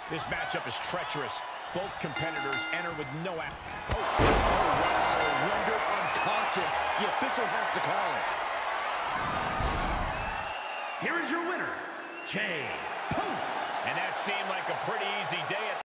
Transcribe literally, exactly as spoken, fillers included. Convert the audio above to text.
This matchup is treacherous. Both competitors enter with no act. Oh, oh, wow. Rendered unconscious. The official has to call it. Here is your winner, Jay Post. And that seemed like a pretty easy day at